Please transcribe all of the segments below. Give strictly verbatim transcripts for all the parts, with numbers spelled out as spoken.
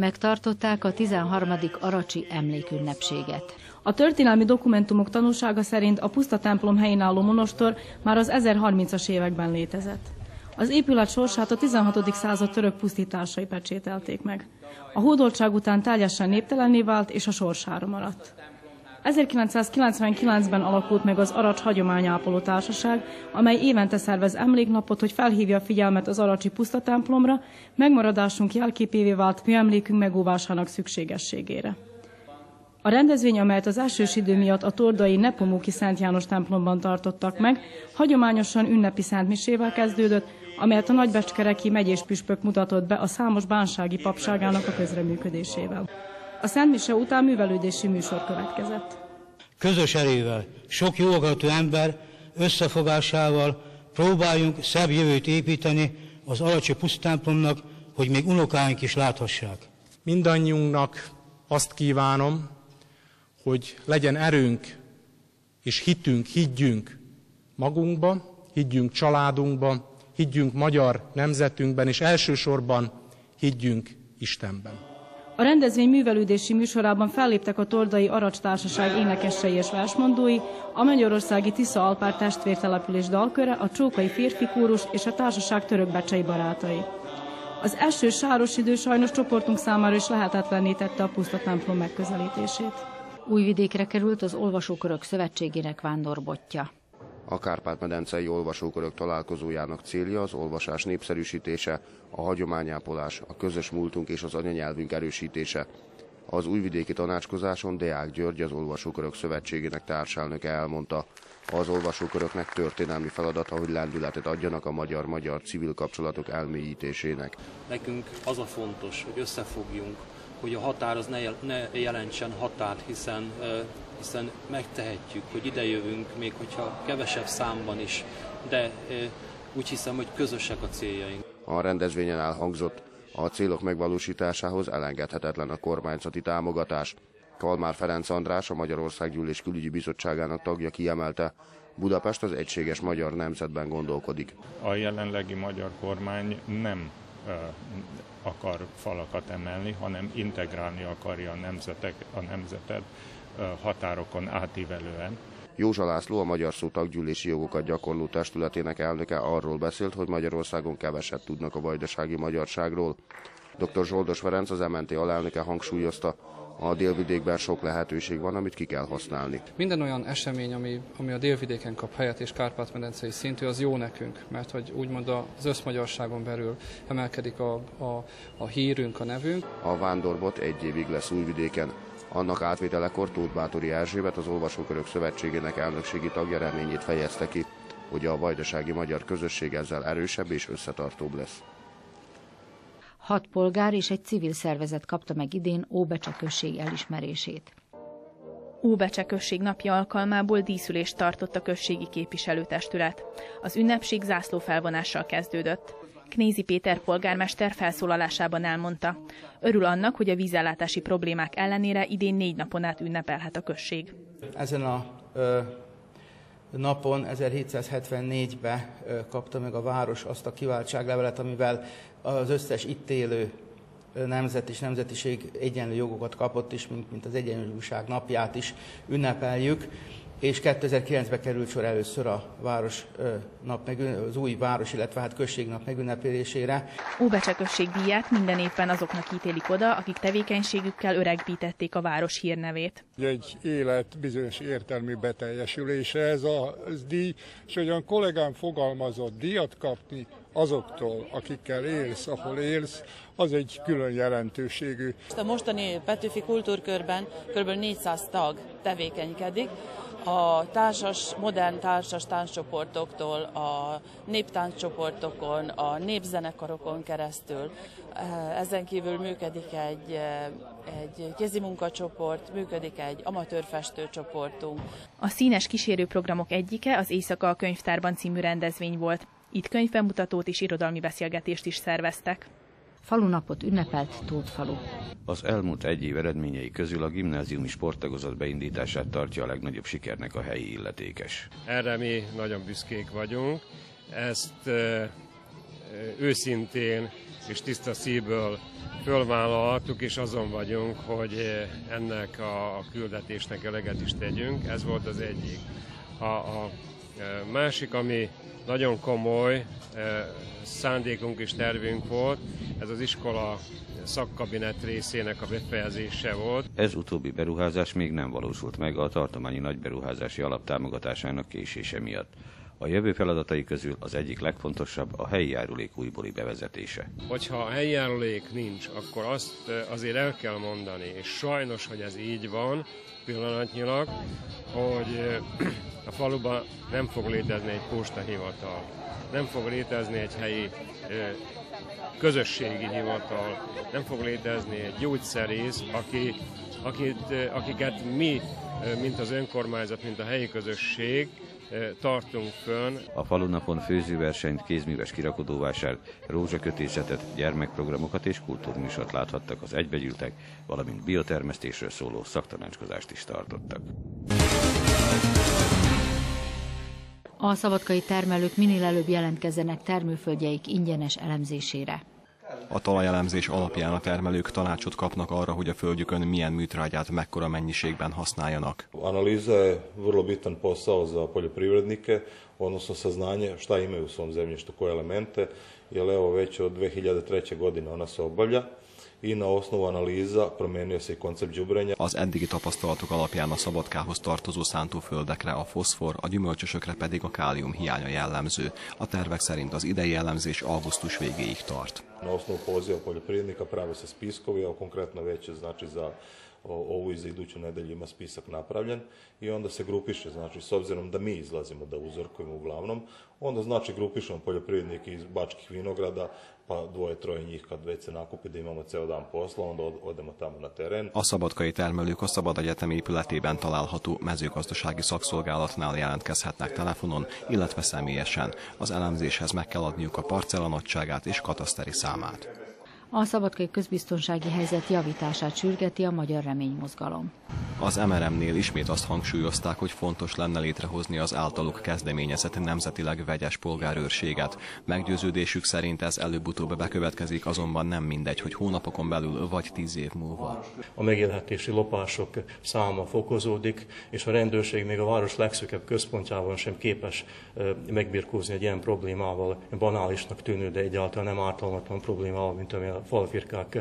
Megtartották a tizenharmadik aracsi emlékünnepséget. A történelmi dokumentumok tanúsága szerint a puszta templom helyén álló monostor már az ezerharmincas években létezett. Az épület sorsát a tizenhatodik század török pusztításai pecsételték meg. A hódoltság után teljesen néptelenné vált, és a sorsára maradt. ezerkilencszázkilencvenkilencben alakult meg az Aracs Hagyományápoló Társaság, amely évente szervez emléknapot, hogy felhívja a figyelmet az aracsi puszta templomra, megmaradásunk jelképévé vált műemlékünk megóvásának szükségességére. A rendezvény, amelyet az esős idő miatt a tordai Nepomuki Szent János templomban tartottak meg, hagyományosan ünnepi szentmisével kezdődött, amelyet a nagybecskereki megyés püspök mutatott be a számos bánsági papságának a közreműködésével. A szentmise után művelődési műsor következett. Közös erővel, sok jó akaratú ember összefogásával próbáljunk szebb jövőt építeni az aracsi pusztatemplomnak, hogy még unokáink is láthassák. Mindannyiunknak azt kívánom, hogy legyen erőnk és hitünk, higgyünk magunkba, higgyünk családunkba, higgyünk magyar nemzetünkben, és elsősorban higgyünk Istenben. A rendezvény művelődési műsorában felléptek a Tordai Aracs Társaság énekesei és versmondói, a Magyarországi Tisza Alpár testvértelepülés dalköre, a Csókai Férfi Kórus és a társaság törökbecsei barátai. Az esős sáros idő sajnos csoportunk számára is lehetetlenné tette a puszta templom megközelítését. Újvidékre került az Olvasókörök Szövetségének vándorbotja. A Kárpát-medencei olvasókörök találkozójának célja az olvasás népszerűsítése, a hagyományápolás, a közös múltunk és az anyanyelvünk erősítése. Az újvidéki tanácskozáson Deák György, az Olvasókörök Szövetségének társelnöke elmondta, az olvasóköröknek történelmi feladata, hogy lendületet adjanak a magyar-magyar civil kapcsolatok elmélyítésének. Nekünk az a fontos, hogy összefogjunk, hogy a határ az ne, ne jelentsen határt, hiszen, hiszen megtehetjük, hogy idejövünk, még hogyha kevesebb számban is, de úgy hiszem, hogy közösek a céljaink. A rendezvényen elhangzott, a célok megvalósításához elengedhetetlen a kormányzati támogatás. Kalmár Ferenc András, a Magyarországgyűlés Külügyi Bizottságának tagja kiemelte, Budapest az egységes magyar nemzetben gondolkodik. A jelenlegi magyar kormány nem uh, akar falakat emelni, hanem integrálni akarja a, nemzetek, a nemzetet uh, határokon átívelően. Józsa László, a Magyar Szó Taggyűlési Jogokat Gyakorló Testületének elnöke arról beszélt, hogy Magyarországon keveset tudnak a vajdasági magyarságról. dr. Zsoldos Ferenc, az em en té alelnöke hangsúlyozta, a délvidékben sok lehetőség van, amit ki kell használni. Minden olyan esemény, ami, ami a délvidéken kap helyet és Kárpát-medencei szintű, az jó nekünk, mert hogy úgymond az összmagyarságon belül emelkedik a, a, a hírünk, a nevünk. A vándorbot egy évig lesz Újvidéken. Annak átvételekor Tóth Báthori Erzsébet, az Olvasókörök Szövetségének elnökségi tagja reményét fejezte ki, hogy a vajdasági magyar közösség ezzel erősebb és összetartóbb lesz. Hat polgár és egy civil szervezet kapta meg idén Óbecse község elismerését. Óbecse község napja alkalmából díszülést tartott a községi képviselőtestület. Az ünnepség zászlófelvonással kezdődött. Knézi Péter polgármester felszólalásában elmondta, örül annak, hogy a vízellátási problémák ellenére idén négy napon át ünnepelhet a község. Ezen a ö, napon ezerhétszázhetvennégyben kapta meg a város azt a kiváltságlevelet, amivel az összes itt élő nemzet és nemzetiség egyenlő jogokat kapott is, mint, mint az Egyenjogúság napját is ünnepeljük. És kétezer-kilencben került sor először a város nap, az új város, illetve hát községnap megünnepelésére. Óbecse község díját minden évben azoknak ítélik oda, akik tevékenységükkel öregbítették a város hírnevét. Egy élet bizonyos értelmű beteljesülése ez a díj, és olyan kollégám fogalmazott, díjat kapni azoktól, akikkel élsz, ahol élsz, az egy külön jelentőségű. A mostani Petőfi Kultúrkörben kb. négyszáz tag tevékenykedik, a társas, modern társas tánccsoportoktól, a néptánccsoportokon, a népzenekarokon keresztül. Ezen kívül működik egy, egy kézimunkacsoport, működik egy amatőr festőcsoportunk. A színes kísérőprogramok egyike az Éjszaka a könyvtárban című rendezvény volt. Itt könyvbemutatót és irodalmi beszélgetést is szerveztek. Falunapot ünnepelt Tótfalu. Az elmúlt egy év eredményei közül a gimnáziumi sporttagozat beindítását tartja a legnagyobb sikernek a helyi illetékes. Erre mi nagyon büszkék vagyunk. Ezt e, őszintén és tiszta szívből fölvállaltuk, és azon vagyunk, hogy ennek a küldetésnek eleget is tegyünk. Ez volt az egyik. A, a másik, ami nagyon komoly szándékunk és tervünk volt, ez az iskola szakkabinet részének a befejezése volt. Ez utóbbi beruházás még nem valósult meg a tartományi nagyberuházási alap támogatásának késése miatt. A jövő feladatai közül az egyik legfontosabb a helyi járulék újbóli bevezetése. Hogyha a helyi járulék nincs, akkor azt azért el kell mondani, és sajnos, hogy ez így van pillanatnyilag, hogy a faluban nem fog létezni egy postahivatal, nem fog létezni egy helyi közösségi hivatal, nem fog létezni egy gyógyszerész, aki, akit, akiket mi, mint az önkormányzat, mint a helyi közösség tartunk fönn. A falunapon főzőversenyt, kézműves kirakodóvásárt, rózsakötészetet, gyermekprogramokat és kultúrműsort láthattak az egybegyűltek, valamint biotermesztésről szóló szaktanácskozást is tartottak. A szabadkai termelők minél előbb jelentkezzenek termőföldjeik ingyenes elemzésére. A talajelemzés alapján a termelők tanácsot kapnak arra, hogy a földjükön milyen műtrágyát mekkora mennyiségben használjanak. Analiza je vrlo bitan posao za poljoprivrednike, odnosno saznanje šta imaju u svom zemljištu, koje elemente, jer evo već od dve hiljade treće. godine ona se obavlja. I na osnovu analiza promijenio se i koncept đubrenja. Az eddigi tapasztalatok alapján a Szabadkához tartozó szántóföldekre a foszfor, a gyümölcsösökre pedig a kálium hiánya jellemző. A tervek szerint az idei elemzés augusztus végéig tart. Na osnovu poziva poljoprivrednika prave se spiskovi, a konkretno već znači za ovu i za iduću nedelju ima spisak napravljen i onda se grupiše, znači s obzirom da mi izlazimo da uzorkujemo uglavnom, onda znači grupišemo poljoprivrednike iz Bačkih Vinograda, pa dvoje, troje njih kad već se nakupi da imamo ceo dan posla, onda odemo tamo na teren. A szabadkai termelők a Szabad Egyetem épületében található mezőgazdasági szakszolgálatnál jelentkezhetnek telefonon, illetve személyesen. Az elemzéshez meg kell adniuk a parcella nagyságát és kataszteri számát. A szabadkai közbiztonsági helyzet javítását sürgeti a Magyar Reménymozgalom. Az em er em-nél ismét azt hangsúlyozták, hogy fontos lenne létrehozni az általuk kezdeményezett nemzetileg vegyes polgárőrséget. Meggyőződésük szerint ez előbb-utóbb bekövetkezik, azonban nem mindegy, hogy hónapokon belül vagy tíz év múlva. A megélhetési lopások száma fokozódik, és a rendőrség még a város legszűkebb központjában sem képes megbirkózni egy ilyen problémával, banálisnak tűnő, de egyáltalán nem ártalmatlan problémával, mint ami a falfirkák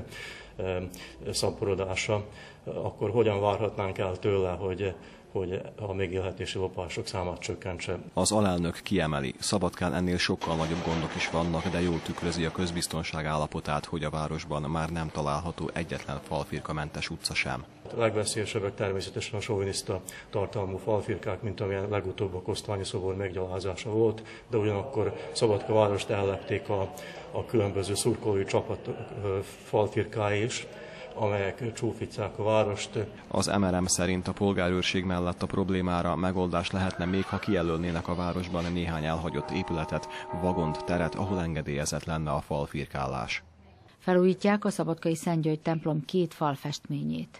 szaporodása, akkor hogyan várhatnánk el tőle, hogy, hogy a megélhetési lopások számát csökkentse? Az alelnök kiemeli, Szabadkán ennél sokkal nagyobb gondok is vannak, de jól tükrözi a közbiztonság állapotát, hogy a városban már nem található egyetlen falfirkamentes utca sem. A legveszélyesebbek természetesen a soviniszta tartalmú falfirkák, mint amilyen legutóbb a Kosztolányi szobor meggyalázása volt, de ugyanakkor Szabadka várost ellepték a, a különböző szurkolói csapat falfirkái is, amelyek csúfítják a várost. Az em er em szerint a polgárőrség mellett a problémára megoldás lehetne még, ha kijelölnének a városban néhány elhagyott épületet, vagont, teret, ahol engedélyezett lenne a falfirkálás. Felújítják a szabadkai Szent György templom két falfestményét.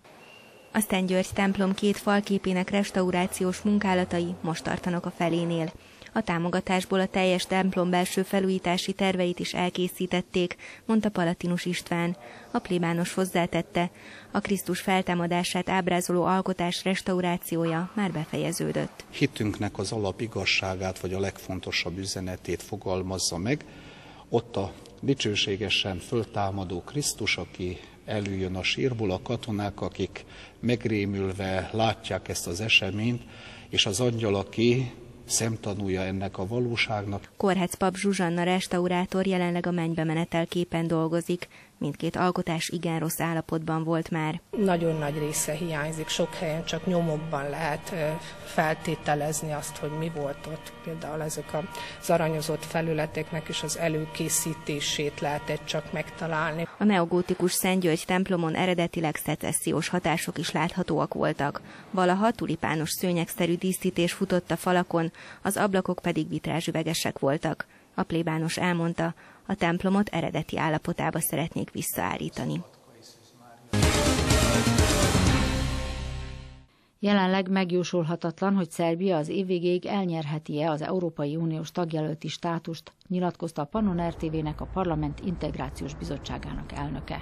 A Szent György templom két falképének restaurációs munkálatai most tartanak a felénél. A támogatásból a teljes templom belső felújítási terveit is elkészítették, mondta Palatinus István. A plébános hozzátette, a Krisztus feltámadását ábrázoló alkotás restaurációja már befejeződött. Hitünknek az alapigazságát vagy a legfontosabb üzenetét fogalmazza meg. Ott a dicsőségesen föltámadó Krisztus, aki előjön a sírból, a katonák, akik megrémülve látják ezt az eseményt, és az angyal, aki szemtanúja ennek a valóságnak. Korhec pap Zsuzsanna restaurátor jelenleg a mennybe menetel képen dolgozik. Mindkét alkotás igen rossz állapotban volt már. Nagyon nagy része hiányzik, sok helyen csak nyomokban lehet feltételezni azt, hogy mi volt ott. Például ezek az aranyozott felületeknek is az előkészítését lehetett csak megtalálni. A neogótikus Szent György templomon eredetileg szecessziós hatások is láthatóak voltak. Valaha tulipános szőnyegszerű díszítés futott a falakon, az ablakok pedig vitrázsüvegesek voltak. A plébános elmondta, a templomot eredeti állapotába szeretnék visszaállítani. Jelenleg megjósolhatatlan, hogy Szerbia az év végéig elnyerheti-e az Európai Uniós tagjelölti státust, nyilatkozta a Pannon er té vének a Parlament Integrációs Bizottságának elnöke.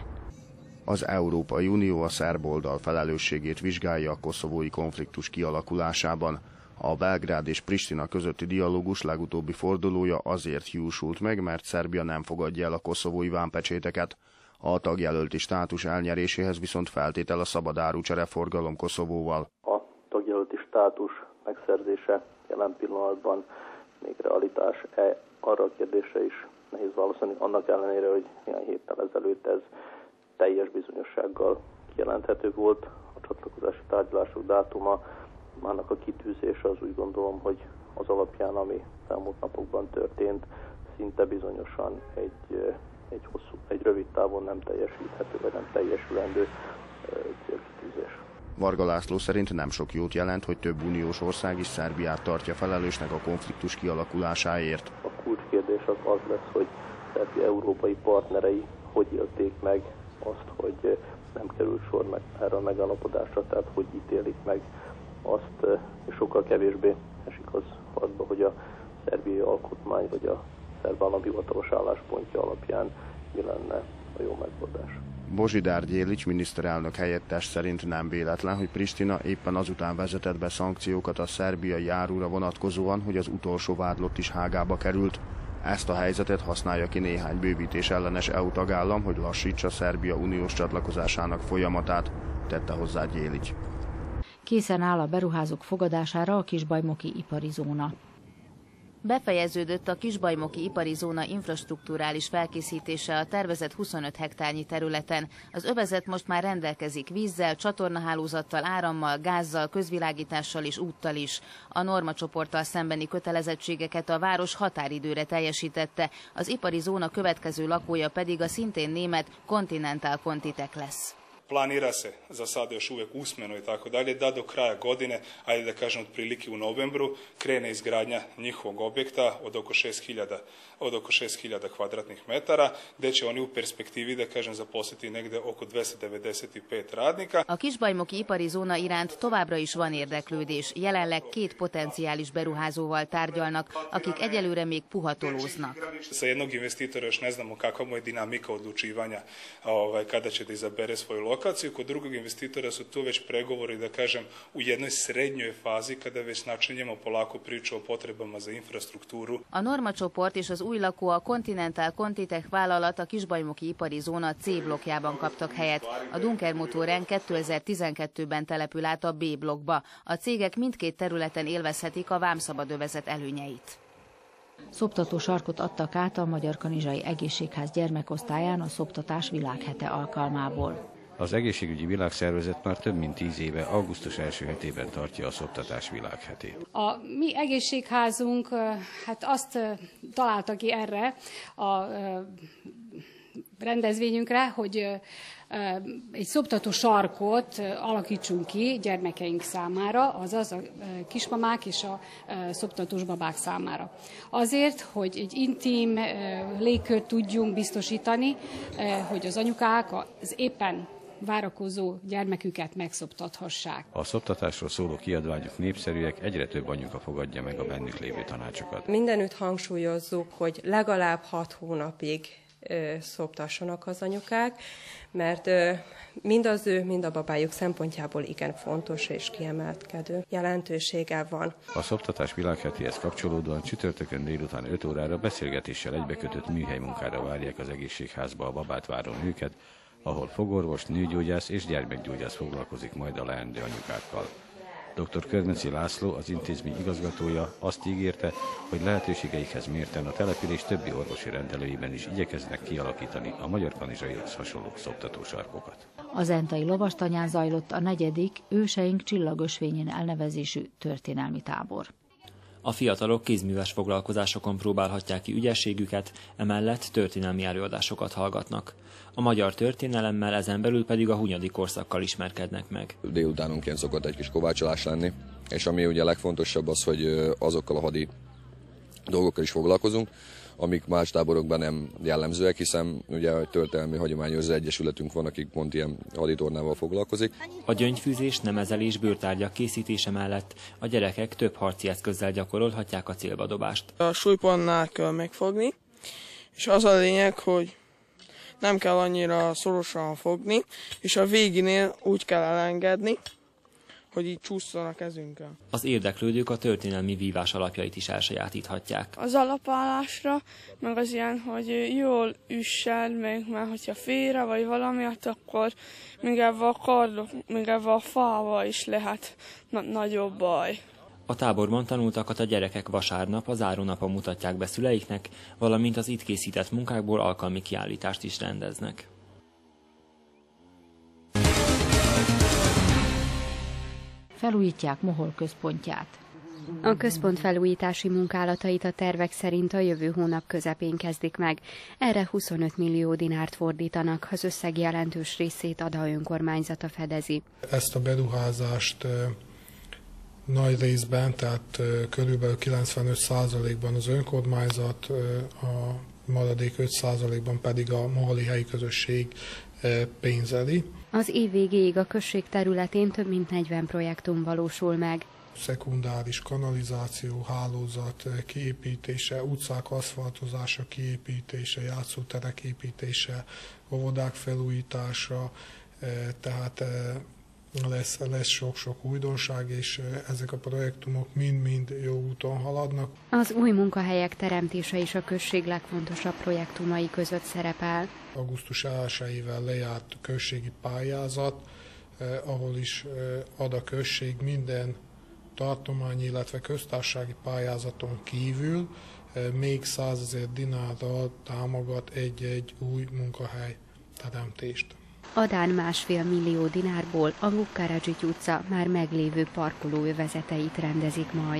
Az Európai Unió a szerb oldal felelősségét vizsgálja a koszovói konfliktus kialakulásában. A Belgrád és Pristina közötti dialógus legutóbbi fordulója azért hiúsult meg, mert Szerbia nem fogadja el a koszovói vámpecséteket. A tagjelölti státus elnyeréséhez viszont feltétel a szabad árucsereforgalom Koszovóval. A tagjelölti státus megszerzése jelen pillanatban még realitás-e, arra a kérdésre is nehéz válaszolni, annak ellenére, hogy néhány héttel ezelőtt ez teljes bizonyossággal kijelenthető volt. A csatlakozási tárgyalások dátuma, annak a kitűzése, az úgy gondolom, hogy az alapján, ami elmúlt napokban történt, szinte bizonyosan egy, egy, hosszú, egy rövid távon nem teljesíthető, vagy nem teljesülendő célkitűzés. Varga László szerint nem sok jót jelent, hogy több uniós ország is Szerbiát tartja felelősnek a konfliktus kialakulásáért. A kulcskérdés az az lesz, hogy Szerbia európai partnerei hogy élték meg azt, hogy nem került sor meg erre a megállapodásra, tehát hogy ítélik meg azt, és sokkal kevésbé esik az adba, hogy a szerbiai alkotmány vagy a szerb állam hivatalos álláspontja alapján mi lenne a jó megoldás. Božidar Djelić miniszterelnök helyettes szerint nem véletlen, hogy Pristina éppen azután vezetett be szankciókat a szerbiai árura vonatkozóan, hogy az utolsó vádlott is Hágába került. Ezt a helyzetet használja ki néhány bővítés ellenes é u tagállam, hogy lassítsa Szerbia uniós csatlakozásának folyamatát, tette hozzá Djelić. Készen áll a beruházók fogadására a kisbajmoki ipari zóna. Befejeződött a kisbajmoki ipari zóna infrastrukturális felkészítése a tervezett huszonöt hektárnyi területen. Az övezet most már rendelkezik vízzel, csatornahálózattal, árammal, gázzal, közvilágítással és úttal is. A normacsoporttal szembeni kötelezettségeket a város határidőre teljesítette, az ipari zóna következő lakója pedig a szintén német Continental Contitek lesz. Planira se za sada još uvijek usmeno i tako dalje da do kraja godine, ajde da kažem otprilike u novembru, krene izgradnja njihovog objekta od oko šest hiljada od oko šest hiljada kvadratnih metara, gdje će oni u perspektivi, da kažem, zaposliti negde oko dvesta devedeset pet radnika. A kisbajmoki ipari zóna iránt továbbra is van érdeklődés. Jelenleg két potenciális beruházóval tárgyalnak, akik egyelőre még puhatolóznak. Sa jednog investitora još ne znamo kakva mu je dinamika odlučivanja, ovaj, kada će da izabere svoju lokaciju. Kod drugog investitora su tu već pregovori, da kažem, u jednoj srednjoj fazi, kada već načinjemo polako priču o potrebama za infrastrukturu. A normacsoport és az új lakó a Continental Contitek vállalat a kisbajmoki ipari zóna C blokkjában kaptak helyet. A Dunker Motoren kétezer-tizenkettőben települ át a B blokkba. A cégek mindkét területen élvezhetik a vámszabad övezet előnyeit. Szoptató sarkot adtak át a Magyar Kanizsai Egészségház gyermekosztályán a szoptatás világhete alkalmából. Az Egészségügyi Világszervezet már több mint tíz éve augusztus első hetében tartja a szoptatás világhetét. A mi egészségházunk hát azt találta ki erre a rendezvényünkre, hogy egy szoptató sarkot alakítsunk ki gyermekeink számára, azaz a kismamák és a szoptatós babák számára. Azért, hogy egy intim légkört tudjunk biztosítani, hogy az anyukák az éppen várakozó gyermeküket megszoptathassák. A szoptatásról szóló kiadványok népszerűek, egyre több anyuka fogadja meg a bennük lévő tanácsokat. Mindenütt hangsúlyozzuk, hogy legalább hat hónapig ö, szoptassanak az anyukák, mert ö, mind az ő, mind a babájuk szempontjából igen fontos és kiemelkedő jelentősége van. A szoptatás világhetéhez kapcsolódóan csütörtökön délután öt órára beszélgetéssel egybekötött műhelymunkára várják az egészségházba a babát váró nőket, ahol fogorvos, nőgyógyász és gyermekgyógyász foglalkozik majd a leendő anyukákkal. doktor Körmeci László, az intézmény igazgatója azt ígérte, hogy lehetőségeikhez mérten a település többi orvosi rendelőiben is igyekeznek kialakítani a Magyar Kanizsaihoz hasonló szoptatósarkokat. A zentai lovastanyán zajlott a negyedik Őseink csillagösvényén elnevezésű történelmi tábor. A fiatalok kézműves foglalkozásokon próbálhatják ki ügyességüket, emellett történelmi előadásokat hallgatnak. A magyar történelemmel, ezen belül pedig a hunyadi korszakkal ismerkednek meg. Délutánonként szokott egy kis kovácsolás lenni, és ami ugye legfontosabb az, hogy azokkal a hadi dolgokkal is foglalkozunk, amik más táborokban nem jellemzőek, hiszen ugye a történelmi hagyományőrző egyesületünk van, akik pont ilyen haditornával foglalkozik. A gyöngyfűzés, nemezelés, bőrtárgyak készítése mellett a gyerekek több harci eszközzel gyakorolhatják a célba dobást. A súlypontnál kell megfogni, és az a lényeg, hogy nem kell annyira szorosan fogni, és a végénél úgy kell elengedni, hogy így csúszson a kezünkkel. Az érdeklődők a történelmi vívás alapjait is elsajátíthatják. Az alapállásra, meg az ilyen, hogy jól üssel, meg már hogyha félre vagy valami, akkor még ebben a kardok, még ebben a fával is lehet na- nagyobb baj. A táborban tanultakat a gyerekek vasárnap, a zárónapon mutatják be szüleiknek, valamint az itt készített munkákból alkalmi kiállítást is rendeznek. Felújítják Mohol központját. A központ felújítási munkálatait a tervek szerint a jövő hónap közepén kezdik meg. Erre huszonöt millió dinárt fordítanak, az összeg jelentős részét Ada önkormányzata fedezi. Ezt a beruházást nagy részben, tehát körülbelül kilencvenöt százalékban az önkormányzat, a maradék öt százalékban pedig a moholi helyi közösség pénzeli. Az év végéig a község területén több mint negyven projektum valósul meg. Szekundáris kanalizáció, hálózat kiépítése, utcák aszfaltozása kiépítése, játszóterek építése, óvodák felújítása, tehát lesz, lesz sok-sok újdonság, és ezek a projektumok mind-mind jó úton haladnak. Az új munkahelyek teremtése is a község legfontosabb projektumai között szerepel. augusztus elsejével lejárt községi pályázat, eh, ahol is eh, ad a község minden tartományi, illetve köztársasági pályázaton kívül eh, még százezer dinárral támogat egy-egy új munkahely teremtést. Adán másfél millió dinárból a Vukkaradzsics utca már meglévő parkolóövezeteit rendezik majd.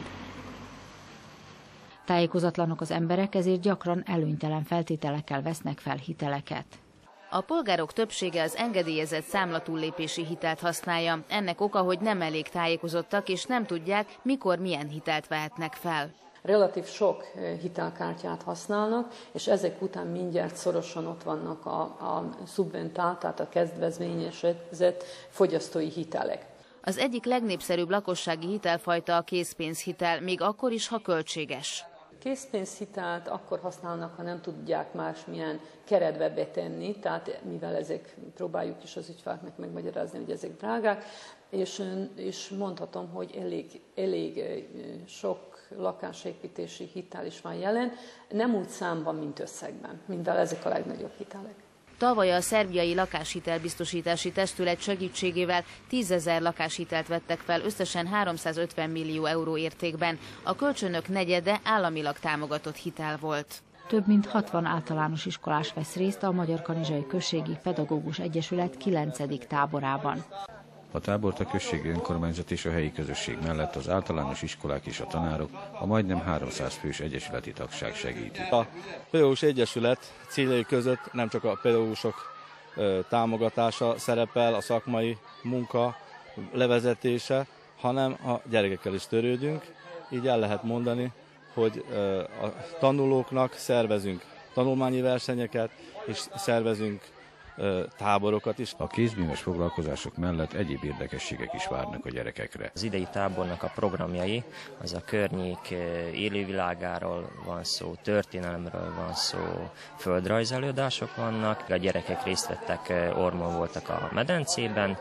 Tájékozatlanok az emberek, ezért gyakran előnytelen feltételekkel vesznek fel hiteleket. A polgárok többsége az engedélyezett számlatúllépési hitelt használja. Ennek oka, hogy nem elég tájékozottak, és nem tudják, mikor milyen hitelt vehetnek fel. Relatív sok hitelkártyát használnak, és ezek után mindjárt szorosan ott vannak a, a szubventált, tehát a kedvezményezett fogyasztói hitelek. Az egyik legnépszerűbb lakossági hitelfajta a készpénzhitel, még akkor is, ha költséges. Készpénzhitelt akkor használnak, ha nem tudják másmilyen keretbe betenni, tehát mivel ezek, próbáljuk is az ügyfeleknek megmagyarázni, hogy ezek drágák, és, és mondhatom, hogy elég, elég sok lakásépítési hitel is van jelen, nem úgy számban, mint összegben, mivel ezek a legnagyobb hitelek. Tavaly a szerbiai lakáshitelbiztosítási testület segítségével tízezer lakáshitelt vettek fel összesen háromszázötven millió euró értékben. A kölcsönök negyede államilag támogatott hitel volt. Több mint hatvan általános iskolás vesz részt a Magyarkanizsai Községi Pedagógus Egyesület kilencedik táborában. A tábort a községi önkormányzat és a helyi közösség mellett az általános iskolák és a tanárok, a majdnem háromszáz fős egyesületi tagság segíti. A pedagógus egyesület céljai között nem csak a pedagógusok támogatása szerepel, a szakmai munka levezetése, hanem a gyerekekkel is törődünk. Így el lehet mondani, hogy a tanulóknak szervezünk tanulmányi versenyeket, és szervezünk táborokat is. A kézműves foglalkozások mellett egyéb érdekességek is várnak a gyerekekre. Az idei tábornak a programjai, az a környék élővilágáról van szó, történelemről van szó, földrajzelőadások vannak, a gyerekek részt vettek, ormon voltak a medencében,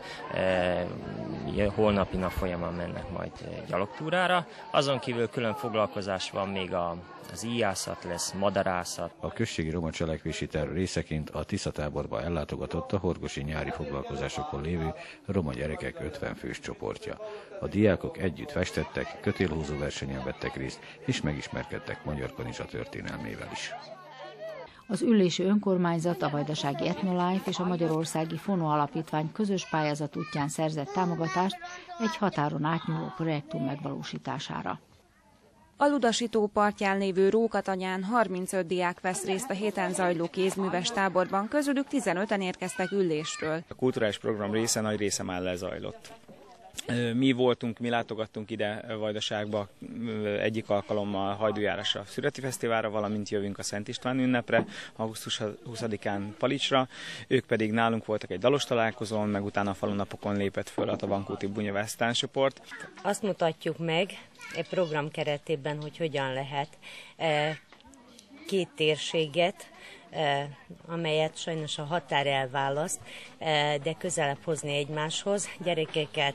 holnapi nap folyamán mennek majd gyalogtúrára. Azon kívül külön foglalkozás van még a az íjászat lesz, madarászat. A községi roma cselekvési terv részeként a Tisza táborba ellátogatott a horgosi nyári foglalkozásokon lévő roma gyerekek ötven fős csoportja. A diákok együtt festettek, kötélhúzó versenyen vettek részt, és megismerkedtek Magyarkanizsa történelmével is. Az Ülési Önkormányzat, a Vajdasági Etnolife és a Magyarországi Fono Alapítvány közös pályázat útján szerzett támogatást egy határon átnyúló projektum megvalósítására. A Ludasító partján lévő Rókatanyán harmincöt diák vesz részt a héten zajló kézműves táborban, közülük tizenöten érkeztek Üllésről. A kulturális program része nagy része már lezajlott. Mi voltunk, mi látogattunk ide Vajdaságba egyik alkalommal Hajdújárásra, Szüreti Fesztiválra, valamint jövünk a Szent István ünnepre, augusztus huszadikán Palicsra. Ők pedig nálunk voltak egy dalos találkozón, meg utána a falunapokon lépett föl a Tabankúti Bunyavesz tánccsoport. Azt mutatjuk meg egy program keretében, hogy hogyan lehet két térséget, amelyet sajnos a határ elválaszt, de közelebb hozni egymáshoz, gyerekeket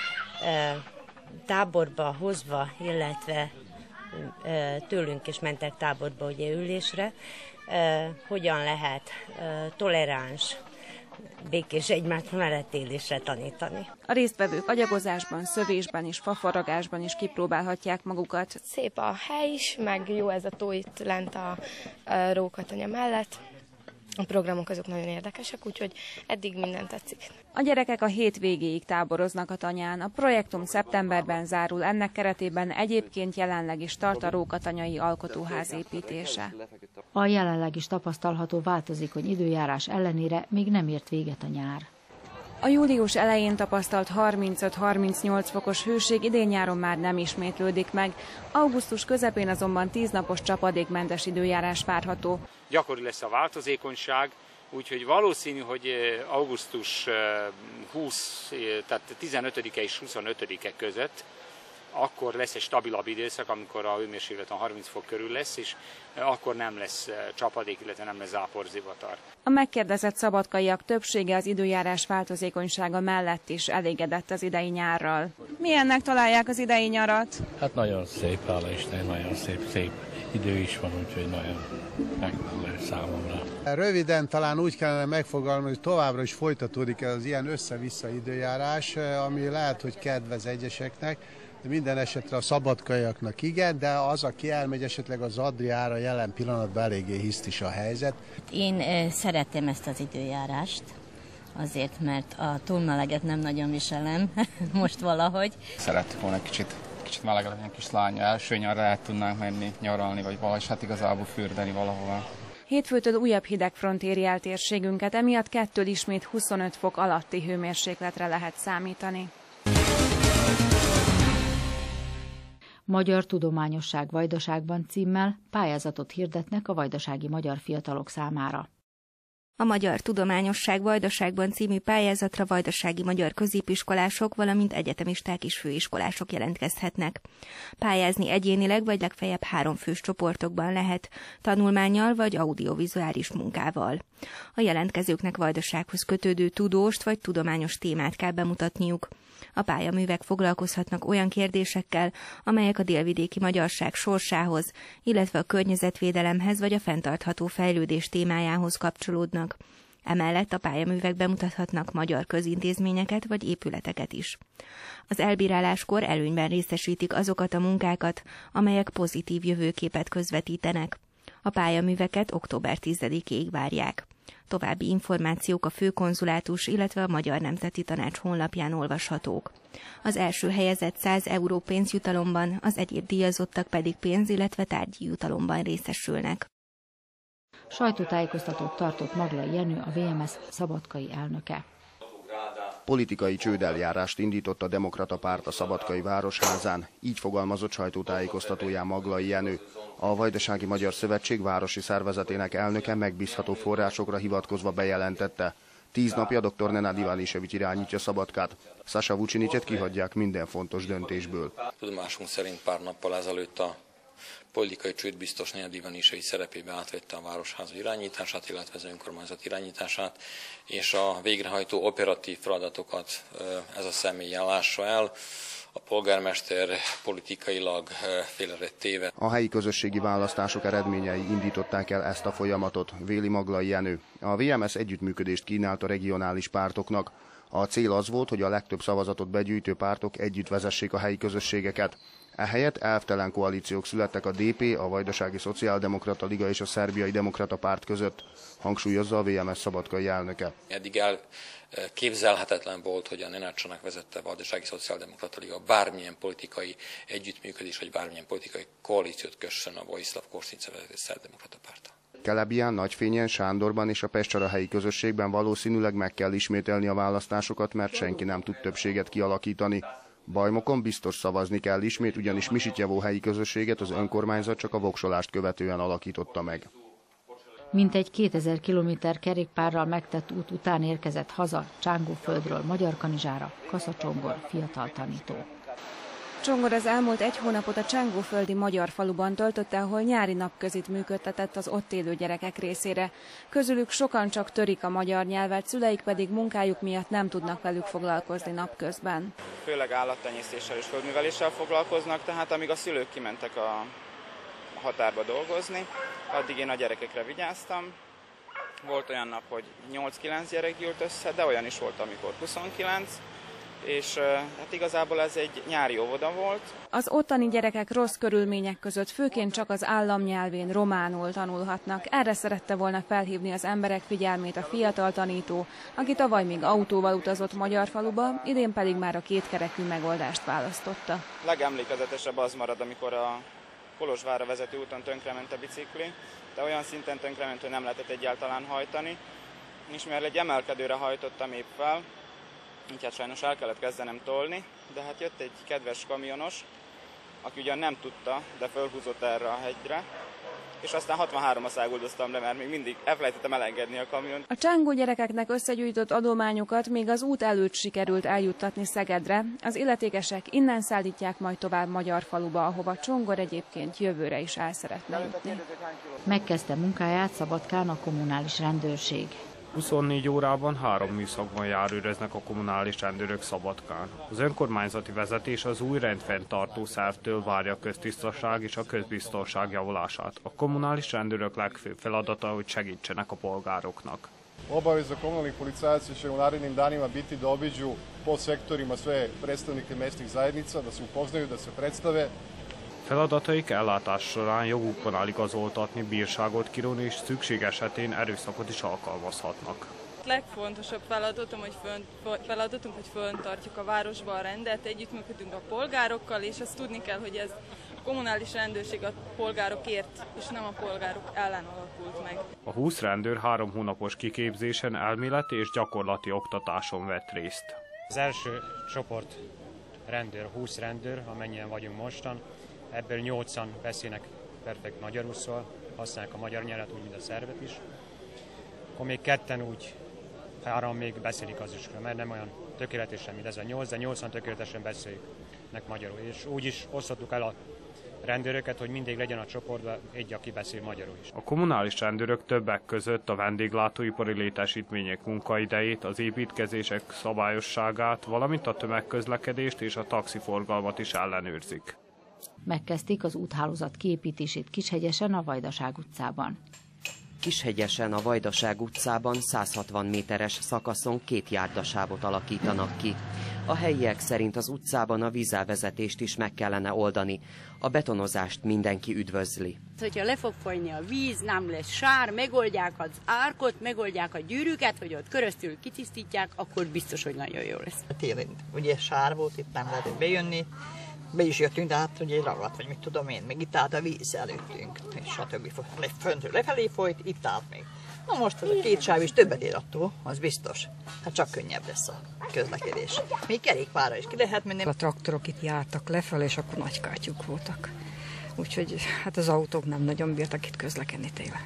táborba hozva, illetve tőlünk is mentek táborba ugye ülésre, hogyan lehet toleráns, békés egymás mellett élésre tanítani. A résztvevők agyagozásban, szövésben és fafaragásban is kipróbálhatják magukat. Szép a hely is, meg jó ez a tó itt lent a, a Rókatanya mellett. A programok azok nagyon érdekesek, úgyhogy eddig minden tetszik. A gyerekek a hét végéig táboroznak a tanyán. A projektum szeptemberben zárul, ennek keretében egyébként jelenleg is tart a Rókatanyai alkotóház építése. A jelenleg is tapasztalható változékony időjárás ellenére még nem ért véget a nyár. A július elején tapasztalt harmincöt-harmincnyolc fokos hőség idén nyáron már nem ismétlődik meg. Augusztus közepén azonban tíznapos csapadékmentes időjárás várható. Gyakori lesz a változékonyság, úgyhogy valószínű, hogy augusztus húsz, tehát tizenötödike és huszonötödike között akkor lesz egy stabilabb időszak, amikor a hőmérséklet a harminc fok körül lesz, és akkor nem lesz csapadék, illetve nem lesz záporzivatar. A megkérdezett szabadkaiak többsége az időjárás változékonysága mellett is elégedett az idei nyárral. Milyennek találják az idei nyarat? Hát nagyon szép, hála Isten, nagyon szép, szép idő is van, úgyhogy nagyon megfelelő számomra. Röviden talán úgy kellene megfogalmazni, hogy továbbra is folytatódik az ilyen össze-vissza időjárás, ami lehet, hogy kedvez egyeseknek, de minden esetre a szabadkaiaknak igen, de az, aki elmegy esetleg az Adriára, jelen pillanatban eléggé hisztis a helyzet. Én szeretem ezt az időjárást, azért, mert a túlmeleget nem nagyon viselem most valahogy. Szerettük volna kicsit, kicsit melegebb legyen kislánya, első nyarra el tudnánk menni nyaralni, vagy valahogy hát igazából fürdeni valahova. Hétfőtől újabb hidegfront éri el térségünket, emiatt kettől ismét huszonöt fok alatti hőmérsékletre lehet számítani. Magyar Tudományosság Vajdaságban címmel pályázatot hirdetnek a vajdasági magyar fiatalok számára. A Magyar Tudományosság Vajdaságban című pályázatra vajdasági magyar középiskolások, valamint egyetemisták és főiskolások jelentkezhetnek. Pályázni egyénileg vagy legfeljebb három fős csoportokban lehet, tanulmánnyal vagy audiovizuális munkával. A jelentkezőknek Vajdasághoz kötődő tudóst vagy tudományos témát kell bemutatniuk. A pályaművek foglalkozhatnak olyan kérdésekkel, amelyek a délvidéki magyarság sorsához, illetve a környezetvédelemhez vagy a fenntartható fejlődés témájához kapcsolódnak. Emellett a pályaművek bemutathatnak magyar közintézményeket vagy épületeket is. Az elbíráláskor előnyben részesítik azokat a munkákat, amelyek pozitív jövőképet közvetítenek. A pályaműveket október tizedikéig várják. További információk a főkonzulátus, illetve a Magyar Nemzeti Tanács honlapján olvashatók. Az első helyezett száz euró pénzjutalomban, az egyéb díjazottak pedig pénz, illetve tárgyi jutalomban részesülnek. Sajtótájékoztatót tartott Maglai Jenő, a vé em es szabadkai elnöke. Politikai csődeljárást indított a Demokrata Párt a Szabadkai Városházán, így fogalmazott sajtótájékoztatóján Maglai Jenő. A Vajdasági Magyar Szövetség városi szervezetének elnöke megbízható forrásokra hivatkozva bejelentette. Tíz napja dr. Nenad Ivanisevics irányítja Szabadkát. Sasa Vucinicsot kihagyják minden fontos döntésből. Tudomásunk szerint pár nappal ezelőtt a politikai csődbiztos Nenad Ivanisevics szerepébe átvette a Városház irányítását, illetve az önkormányzat irányítását, és a végrehajtó operatív feladatokat ez a személy lássa el. A polgármester politikailag félre téve. A helyi közösségi választások eredményei indították el ezt a folyamatot, véli Maglai Jenő. A vé em es együttműködést kínált a regionális pártoknak. A cél az volt, hogy a legtöbb szavazatot begyűjtő pártok együtt vezessék a helyi közösségeket. Ehelyett elvtelen koalíciók születtek a dé pé, a Vajdasági Szociáldemokrata Liga és a Szerbiai Demokrata Párt között, hangsúlyozza a vé em es szabadkai elnöke. Eddig elképzelhetetlen volt, hogy a Nenácsának vezette Vajdasági Szociáldemokrata Liga bármilyen politikai együttműködés, vagy bármilyen politikai koalíciót kössön a Vojislav Košnica vezető Szerdemokrata Párttal. Kelebián, Nagyfényen, Sándorban és a Pestsara helyi közösségben valószínűleg meg kell ismételni a választásokat, mert senki nem tud többséget kialakítani. Bajmokon biztos szavazni kell ismét, ugyanis Misityevó helyi közösséget az önkormányzat csak a voksolást követően alakította meg. Mintegy kétezer kilométer kerékpárral megtett út után érkezett haza Csángóföldről Magyarkanizsára Kaszacsongor fiatal tanító. Csongor az elmúlt egy hónapot a csángóföldi magyar faluban töltötte, ahol nyári napközit működtetett az ott élő gyerekek részére. Közülük sokan csak törik a magyar nyelvet, szüleik pedig munkájuk miatt nem tudnak velük foglalkozni napközben. Főleg állattenyésztéssel és földműveléssel foglalkoznak, tehát amíg a szülők kimentek a határba dolgozni, addig én a gyerekekre vigyáztam. Volt olyan nap, hogy nyolc-kilenc gyerek gyűlt össze, de olyan is volt, amikor huszonkilenc. És hát igazából ez egy nyári óvoda volt. Az ottani gyerekek rossz körülmények között főként csak az államnyelvén, románul tanulhatnak. Erre szerette volna felhívni az emberek figyelmét a fiatal tanító, aki tavaly még autóval utazott magyar faluba, idén pedig már a kétkerekű megoldást választotta. Legemlékezetesebb az marad, amikor a Kolozsvárra vezető úton tönkrement a bicikli, de olyan szinten tönkrement, hogy nem lehetett egyáltalán hajtani, és mivel egy emelkedőre hajtottam épp fel, így hát sajnos el kellett kezdenem tolni, de hát jött egy kedves kamionos, aki ugyan nem tudta, de fölhúzott erre a hegyre, és aztán hatvanháromra száguldoztam le, mert még mindig elfelejtettem elengedni a kamiont. A csángó gyerekeknek összegyűjtött adományokat még az út előtt sikerült eljuttatni Szegedre. Az illetékesek innen szállítják majd tovább Magyarfaluba, ahova Csongor egyébként jövőre is el szeretne jutni. Megkezdte munkáját Szabadkán a kommunális rendőrség. huszonnégy órában három műszakban járőröznek a kommunális rendőrök Szabadkán. Az önkormányzati vezetés az új rendfenntartó szervtől várja a köztisztaság és a közbiztonság javulását. A kommunális rendőrök legfőbb feladata, hogy segítsenek a polgároknak. Obaveza komunalnih policajaca će u narednim danima biti da obiđu po sektorima sve predstavnike mesnih zajednica, da se upoznaju, da se predstave. Feladataik ellátás során jogukban áll igazoltatni, bírságot kiróni és szükség esetén erőszakot is alkalmazhatnak. A legfontosabb feladatom, hogy fönn, feladatunk, hogy fönntartjuk a városban a rendet, együttműködünk a polgárokkal, és azt tudni kell, hogy ez a kommunális rendőrség a polgárokért, és nem a polgárok ellen alakult meg. A húsz rendőr három hónapos kiképzésen, elméleti és gyakorlati oktatáson vett részt. Az első csoport rendőr, húsz rendőr, amennyien vagyunk mostan, ebből nyolcan beszélnek perfekt magyarul, szól, használják a magyar nyelvet, úgy, mint a szervet is. Akkor még ketten úgy, három még beszélik az is, mert nem olyan tökéletesen, mint ez a nyolc, de nyolcan tökéletesen beszélnek magyarul. És úgy is osztottuk el a rendőröket, hogy mindig legyen a csoportban egy, aki beszél magyarul is. A kommunális rendőrök többek között a vendéglátóipari létesítmények munkaidejét, az építkezések szabályosságát, valamint a tömegközlekedést és a taxiforgalmat is ellenőrzik. Megkezdték az úthálózat kiépítését Kishegyesen, a Vajdaság utcában. Kishegyesen, a Vajdaság utcában száz hatvan méteres szakaszon két járdasávot alakítanak ki. A helyiek szerint az utcában a vízelvezetést is meg kellene oldani. A betonozást mindenki üdvözli. Hogyha le fog folyni a víz, nem lesz sár, megoldják az árkot, megoldják a gyűrűket, hogy ott köröztül kitisztítják, akkor biztos, hogy nagyon jó lesz. Télen ugye sár volt, itt nem lehetett bejönni. Be is jöttünk, de hát ugye ragadt, vagy mit tudom én, meg itt állt a víz előttünk, és stb. Föntről lefelé folyt, itt állt még. Na most ez a két sáv is többet ér attól, az biztos. Hát csak könnyebb lesz a közlekedés. Még kerékpárra is ki lehet menni. A traktorok itt jártak lefelé, és akkor nagy kátyúk voltak. Úgyhogy hát az autók nem nagyon bírtak itt közlekedni télen.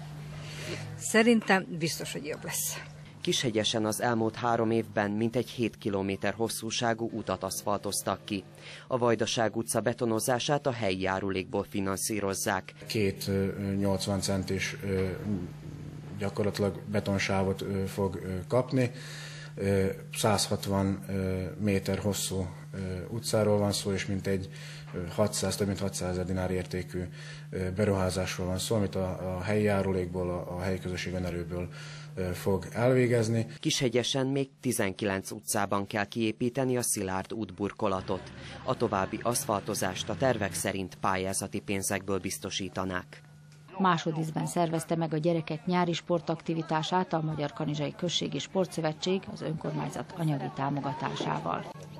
Szerintem biztos, hogy jobb lesz. Kishegyesen az elmúlt három évben mintegy hét kilométer hosszúságú utat aszfaltoztak ki. A Vajdaság utca betonozását a helyi járulékból finanszírozzák. Két nyolcvan centis gyakorlatilag betonsávot fog kapni. száz hatvan méter hosszú utcáról van szó, és mintegy hatszáz, több mint hatszázezer dinár értékű beruházásról van szó, amit a, a helyi járulékból, a, a helyi közösség önerőből fog elvégezni. Kishegyesen még tizenkilenc utcában kell kiépíteni a szilárd útburkolatot. A további aszfaltozást a tervek szerint pályázati pénzekből biztosítanák. Másodízben szervezte meg a gyerekek nyári sportaktivitását a Magyarkanizsai Községi Sportszövetség az önkormányzat anyagi támogatásával.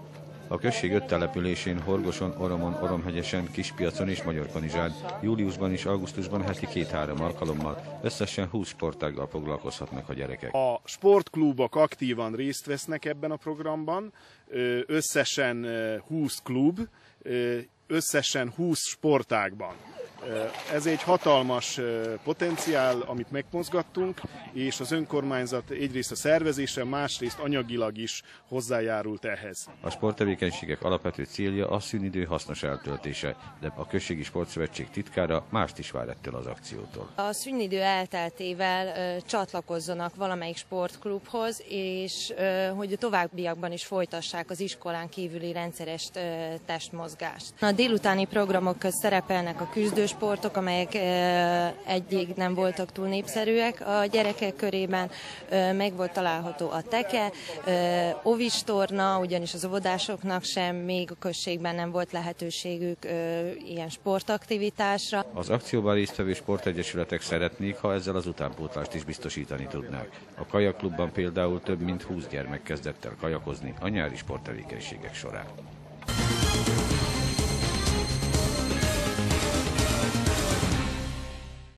A község öt településén, Horgoson, Oromon, Oromhegyesen, Kispiacon és Magyarkanizsán júliusban és augusztusban heti két-három alkalommal összesen húsz sportággal foglalkozhatnak a gyerekek. A sportklubok aktívan részt vesznek ebben a programban, összesen húsz klub, összesen húsz sportágban. Ez egy hatalmas potenciál, amit megmozgattunk, és az önkormányzat egyrészt a szervezése, másrészt anyagilag is hozzájárult ehhez. A sporttevékenységek alapvető célja a szünidő hasznos eltöltése, de a Községi Sportszövetség titkára mást is vár ettől az akciótól. A szünidő elteltével ö, csatlakozzanak valamelyik sportklubhoz, és ö, hogy a továbbiakban is folytassák az iskolán kívüli rendszeres ö, testmozgást. A délutáni programok közt szerepelnek a küzdő sportok, amelyek egyig nem voltak túl népszerűek a gyerekek körében. Meg volt található a teke, ovistorna, ugyanis az óvodásoknak sem még a községben nem volt lehetőségük ilyen sportaktivitásra. Az akcióban résztvevő sportegyesületek szeretnék, ha ezzel az utánpótlást is biztosítani tudnák. A kajakklubban például több mint húsz gyermek kezdett el kajakozni a nyári sporttevékenységek során.